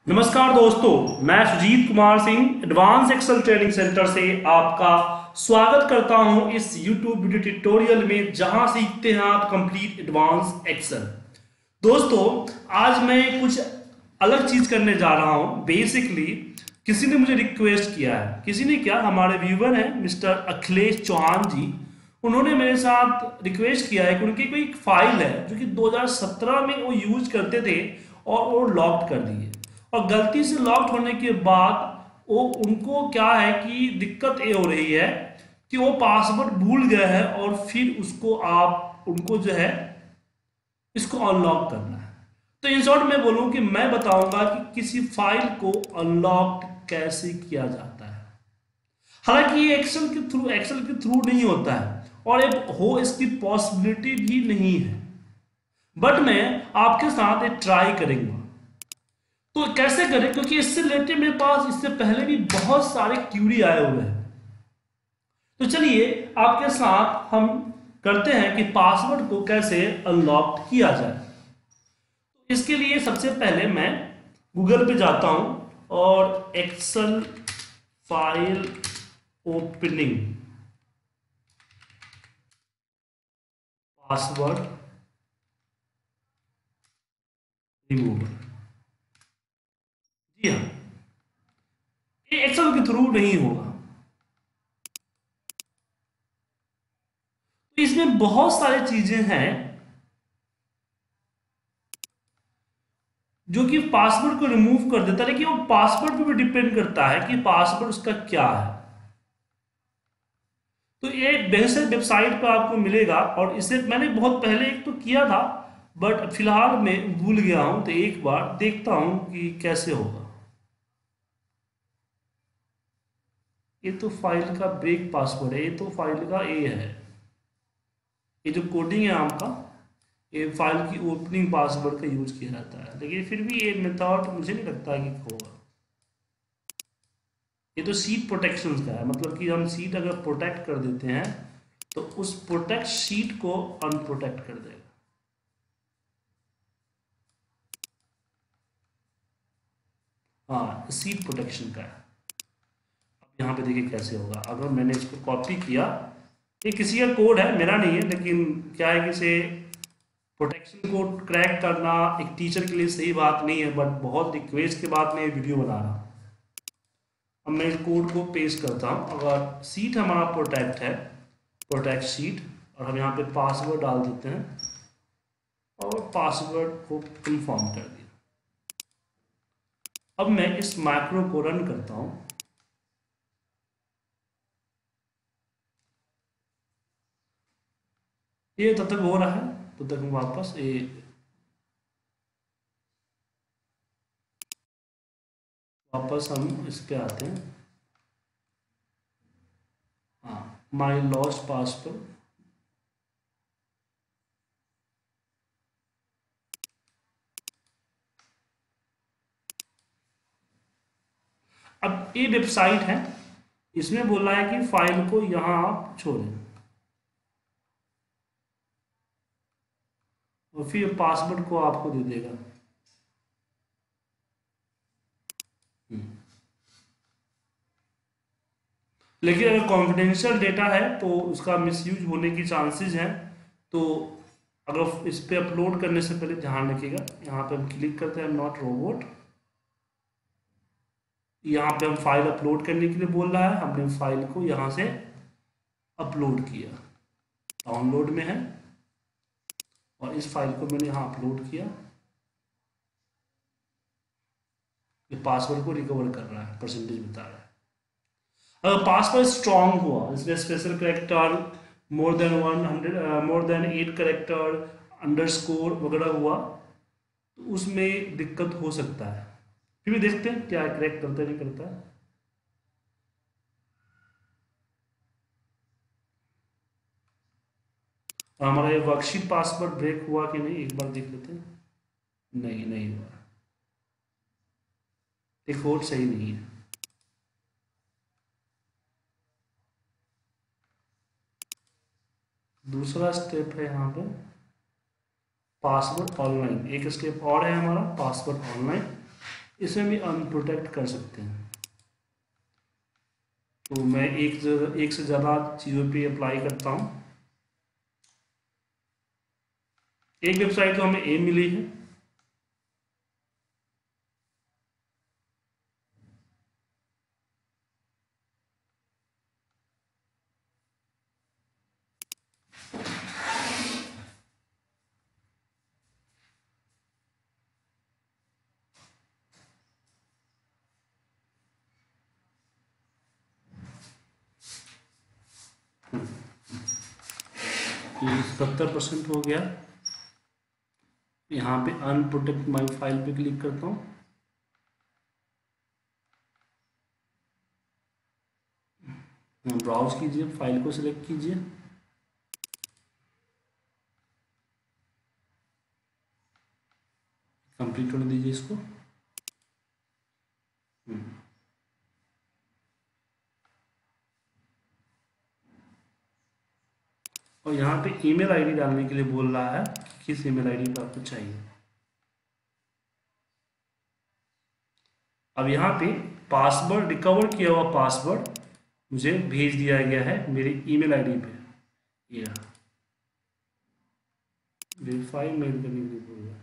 नमस्कार दोस्तों, मैं Sujit Kumar Singh advance Excel training centre से आपका स्वागत करता हूं इस YouTube वीडियो ट्यूटोरियल में जहां सीखते हैं आप कंप्लीट एडवांस एक्सेल। दोस्तों, आज मैं कुछ अलग चीज करने जा रहा हूं। बेसिकली किसी ने मुझे रिक्वेस्ट किया है, किसी ने क्या, हमारे व्यूवर हैं मिस्टर अखिलेश चौहान जी। उन्होंने मेरे साथ रिक्वेस्ट किया है कि उनकी कोई फाइल है जो कि 2017 में वो यूज करते थे और वो लॉक कर दिए, और गलती से लॉक होने के बाद वो उनको क्या है कि दिक्कत ये हो रही है कि वो पासवर्ड भूल गए हैं और फिर उसको आप उनको जो है इसको अनलॉक करना है। तो इन शॉर्ट मैं बोलूं कि मैं बताऊंगा कि किसी फाइल को अनलॉक कैसे किया जाता है। हालांकि ये एक्सेल के थ्रू नहीं होता है और ये हो इसकी पॉसिबिलिटी भी नहीं है, बट मैं आपके साथ ये ट्राई करूंगा। तो कैसे करें, क्योंकि इससे रिलेटेड मेरे पास इससे पहले भी बहुत सारे क्यूरी आए हुए हैं। तो चलिए आपके साथ हम करते हैं कि पासवर्ड को कैसे अनलॉक किया जाए। तो इसके लिए सबसे पहले मैं गूगल पे जाता हूं और Excel file opening password remover. जी हाँ, ये एक्सेल के थ्रू नहीं होगा। तो इसमें बहुत सारी चीजें हैं जो कि पासवर्ड को रिमूव कर देता है, लेकिन वो पासवर्ड पे भी डिपेंड करता है कि पासवर्ड उसका क्या है। तो ये बेहतर वेबसाइट पर आपको मिलेगा, और इसे मैंने बहुत पहले एक तो किया था, बट फिलहाल मैं भूल गया हूं, तो एक बार देखता हूं कि कैसे होगा। ये तो फाइल का ब्रेक पासवर्ड है, ये तो फाइल का ए है, ये जो कोडिंग है आपका, ये फाइल की ओपनिंग पासवर्ड का यूज किया जाता है, लेकिन फिर भी ये मेथड मुझे नहीं लगता कि होगा। ये तो सीट प्रोटेक्शन का है, मतलब कि हम सीट अगर प्रोटेक्ट कर देते हैं तो उस प्रोटेक्ट सीट को अनप्रोटेक्ट कर देगा। हाँ, सीट प्रोटेक्शन का है। अब यहाँ पे देखिए कैसे होगा। अगर मैंने इसको कॉपी किया, ये किसी का कोड है, मेरा नहीं है, लेकिन क्या है कि इसे प्रोटेक्शन को क्रैक करना एक टीचर के लिए सही बात नहीं है, बट बहुत रिक्वेस्ट के बाद मैं ये वीडियो बना रहा हूँ। अब मैं इस कोड को पेस्ट करता हूँ। अगर सीट हमारा प्रोटेक्ट है, प्रोटेक्ट सीट, और हम यहाँ पे पासवर्ड डाल देते हैं और पासवर्ड को कंफर्म कर दिया। अब मैं इस मैक्रो को रन करता हूँ। ये तब तक हो रहा है, तब तक हम वापस हम इस पे आते हैं। हाँ, माई लॉस्ट पासवर्ड। अब ये वेबसाइट है, इसमें बोला है कि फाइल को यहाँ आप छोड़ें, और फिर पासवर्ड को आपको दे देगा। लेकिन अगर कॉन्फिडेंशियल डेटा है तो उसका मिसयूज होने की चांसेस हैं। तो अगर इस पे अपलोड करने से पहले ध्यान रखिएगा। यहाँ पे हम क्लिक करते हैं नॉट रोबोट। यहाँ पे हम फाइल अपलोड करने के लिए बोल रहा है, हमने फाइल को यहाँ से अपलोड किया, डाउनलोड में है, और इस फाइल को मैंने यहाँ अपलोड किया। ये पासवर्ड को रिकवर कर रहा है, परसेंटेज बता रहा है। अगर पासवर्ड स्ट्रांग हुआ, इसमें special character, more than 8 character, underscore वगैरह हुआ, तो उसमें दिक्कत हो सकता है। फिर भी देखते हैं क्या क्रैक करता है नहीं करता है। हमारा ये वर्कशीट पासवर्ड ब्रेक हुआ कि नहीं, एक बार देख लेते हैं। नहीं, नहीं हुआ, एक कोड सही नहीं है। दूसरा स्टेप है यहाँ पे पासवर्ड ऑनलाइन, एक स्टेप और है हमारा पासवर्ड ऑनलाइन। इसमें भी अनप्रोटेक्ट कर सकते हैं। तो मैं एक से ज़्यादा चीज़ों पे अप्लाई करता हूँ। एक वेबसाइट तो हमें ए मिली है, ये 70% हो गया। यहाँ पे अनप्रोटेक्ट माई फाइल पे क्लिक करता हूँ। ब्राउज कीजिए, फाइल को सिलेक्ट कीजिए, कंप्लीट होने दीजिए इसको। और यहाँ पे ईमेल आईडी डालने के लिए बोल रहा है कि किस ईमेल आईडी का आपको चाहिए। अब यहाँ पे पासवर्ड, रिकवर किया हुआ पासवर्ड मुझे भेज दिया गया है मेरी ईमेल आईडी पे। ये वेरीफाई मेल करने के लिए बोल रहा है।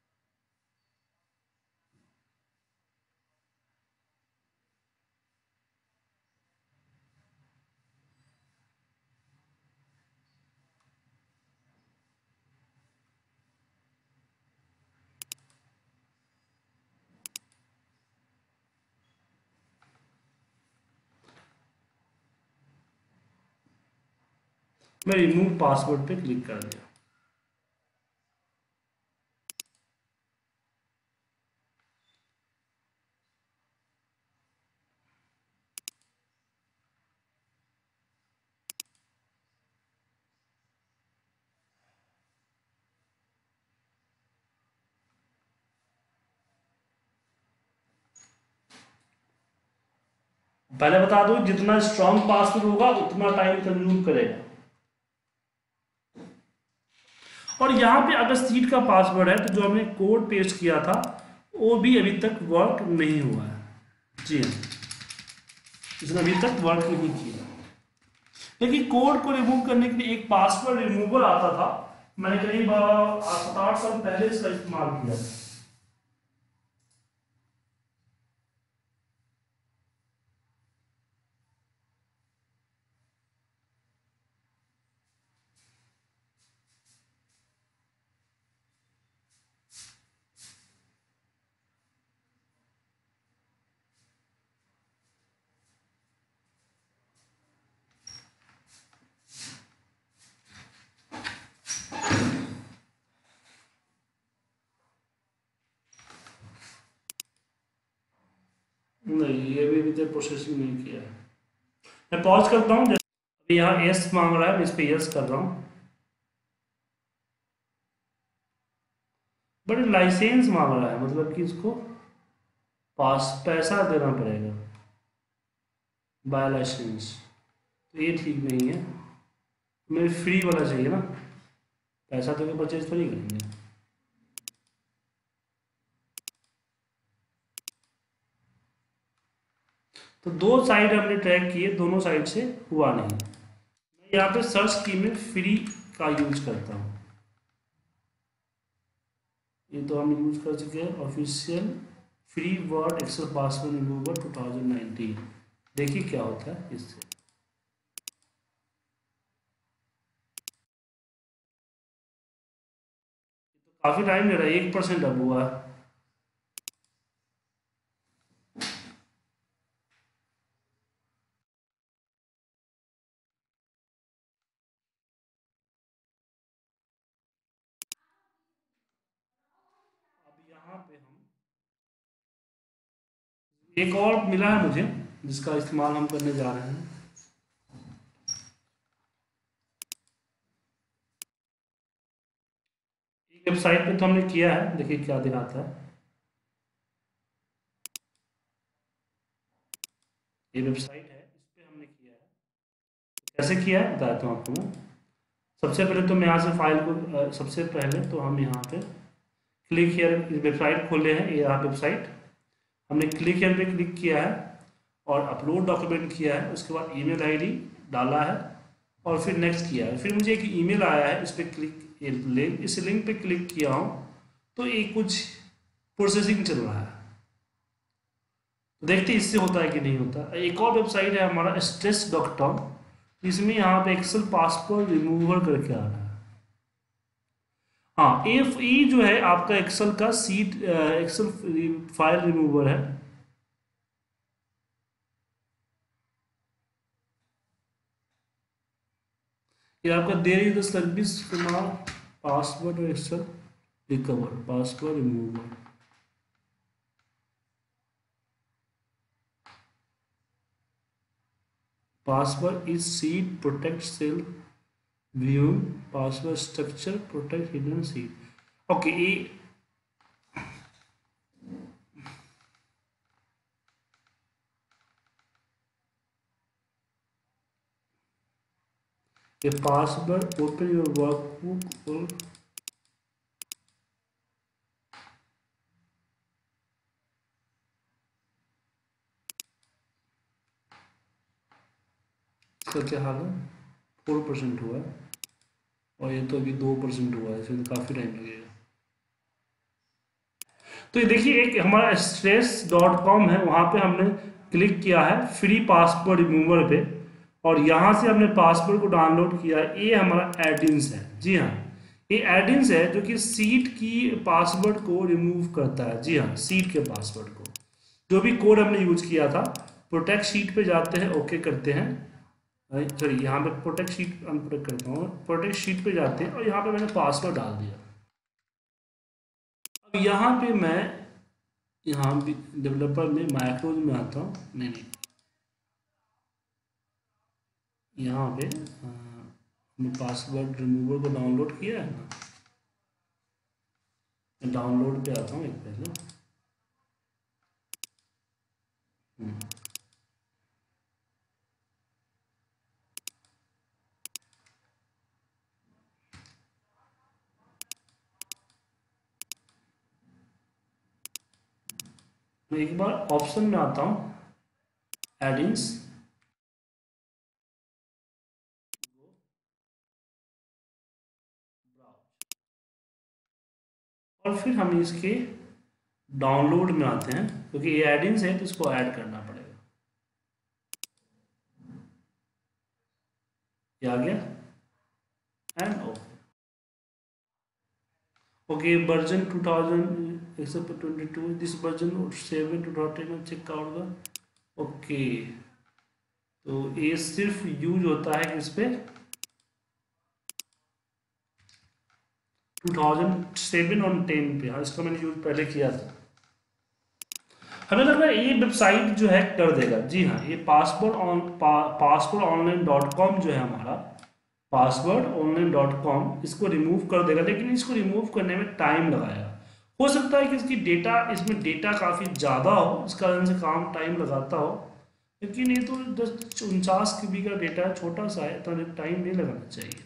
मैं रिमूव पासवर्ड पे क्लिक कर दिया। पहले बता दूं, जितना स्ट्रॉन्ग पासवर्ड होगा उतना टाइम कंज्यूम करेगा। और यहाँ पे अगर सीट का पासवर्ड है तो जो हमने कोड पेस्ट किया था वो भी अभी तक वर्क नहीं हुआ है। जी हाँ, इसने अभी तक वर्क नहीं किया। लेकिन कोड को रिमूव करने के लिए एक पासवर्ड रिमूवर आता था, मैंने करीब 7-8 साल पहले इसका इस्तेमाल किया था। नहीं, ये भी अभी तक प्रोसेसिंग नहीं किया है। मैं पॉज करता हूँ। अभी यहाँ यस मांग रहा है, मैं इस पर यस कर रहा हूँ। बट लाइसेंस मांग रहा है, मतलब कि इसको पास पैसा देना पड़ेगा, बाय लाइसेंस। तो ये ठीक नहीं है, हमें फ्री वाला चाहिए ना, पैसा तो परचेज थोड़ी करेंगे। तो दो साइड हमने ट्रैक किए, दोनों साइड से हुआ नहीं। मैं यहाँ पे सर्च की में फ्री का यूज करता हूँ। ये तो हम यूज कर चुके हैं, official free Word Excel password remover 2019। देखिए क्या होता है इससे। तो काफी टाइम ले रहा है, 1% अब हुआ है। अब यहाँ पे हम एक और मिला है मुझे, जिसका इस्तेमाल हम करने जा रहे हैं। एक वेबसाइट पे तो हमने किया है, देखिए क्या दिखाता है। ये वेबसाइट है, इस पे हमने किया है। कैसे किया है बताता हूँ आपको मैं। सबसे पहले तो मैं यहाँ से फाइल को सबसे पहले तो हम यहाँ पे क्लिक हियर, वेबसाइट खोले हैं, ये रहा वेबसाइट। हमने क्लिक यहाँ पे क्लिक किया है और अपलोड डॉक्यूमेंट किया है, उसके बाद ईमेल आईडी डाला है और फिर नेक्स्ट किया है। फिर मुझे एक ईमेल आया है, इस पर क्लिक, लिंक, इस लिंक पे क्लिक किया हूँ तो ये कुछ प्रोसेसिंग चल रहा है। तो देखते इससे होता है कि नहीं होता। एक और वेबसाइट है हमारा stress.com, इसमें यहाँ पे एक्सेल पासवर्ड रिमूवर करके आ रहा है। हाँ, ये जो है आपका एक्सेल का सीट एक्सेल फाइल रिमूवर है। ये आपका there is the service Kumar password Excel recover password remover. Password is sheet protect cell view password structure protect hidden sheet. Okay, ये पासवर्ड ओपन योर वर्कबुक और इसका क्या हाल है? 4% हुआ है और ये तो अभी 2% हुआ है, इसमें तो काफ़ी टाइम लगेगा। तो ये देखिए, एक हमारा stress.com है, वहाँ पे हमने क्लिक किया है फ्री पासवर्ड रिमूवर पे और यहाँ से हमने पासवर्ड को डाउनलोड किया है। ये हमारा एडिंस है, जी हाँ, ये एडिंस है जो कि सीट की पासवर्ड को रिमूव करता है। जी हाँ, सीट के पासवर्ड को, जो भी कोड हमने यूज किया था, प्रोटेक्ट शीट पे जाते हैं, ओके करते हैं, सॉरी यहाँ पे प्रोटेक्ट शीट अनप्रोटेक्ट करता हूँ, प्रोटेक्ट शीट पे जाते हैं और यहाँ पे मैंने पासवर्ड डाल दिया। अब यहाँ पे मैं यहाँ भी डेवलपर में माइक्रोज में आता हूँ, नहीं यहाँ पे पासवर्ड रिमूवर को डाउनलोड किया है ना, मैं डाउनलोड पे आता हूँ एक पहले। मैं एक बार ऑप्शन में आता हूँ, एडिंग्स, और फिर हम इसके डाउनलोड में आते हैं, क्योंकि ये एडिंग्स है तो इसको ऐड करना पड़ेगा। ये आ गया and okay, version 2022, this version 7 2010 check out the. ओके, तो ये सिर्फ यूज होता है इस पे 2007 और 10 पे। हाँ, इसका मैंने यूज पहले किया था। हमें लग रहा है ये वेबसाइट जो है कर देगा। जी हाँ, ये पासवर्ड ऑनलाइन.com जो है हमारा, पासवर्ड ऑनलाइन.com, इसको रिमूव कर देगा, लेकिन इसको रिमूव करने में टाइम लगाएगा। हो सकता है कि इसकी डेटा, इसमें डेटा काफ़ी ज़्यादा हो, इस कारण से काम टाइम लगाता हो, लेकिन ये तो 10-49 KB का डेटा है, छोटा सा है, इतना टाइम नहीं लगाना चाहिए।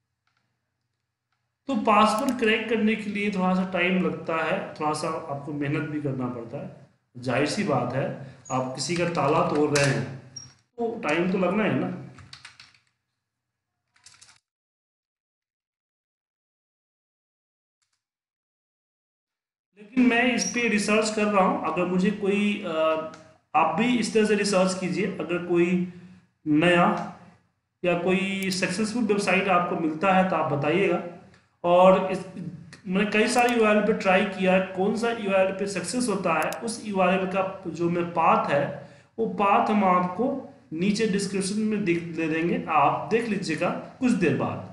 तो पासवर्ड क्रैक करने के लिए थोड़ा सा टाइम लगता है, थोड़ा सा आपको मेहनत भी करना पड़ता है। जाहिर सी बात है, आप किसी का ताला तोड़ रहे हैं तो टाइम तो लगना है ना। लेकिन मैं इस पे रिसर्च कर रहा हूँ। अगर मुझे कोई आप भी इस तरह से रिसर्च कीजिए, अगर कोई नया या कोई सक्सेसफुल वेबसाइट आपको मिलता है तो आप बताइएगा। और मैंने कई सारे यूआरएल पे ट्राई किया है, कौन सा यूआरएल पे सक्सेस होता है, उस यूआरएल का जो मैं पाथ है, वो पाथ हम आपको नीचे डिस्क्रिप्शन में दे देंगे, आप देख लीजिएगा कुछ देर बाद।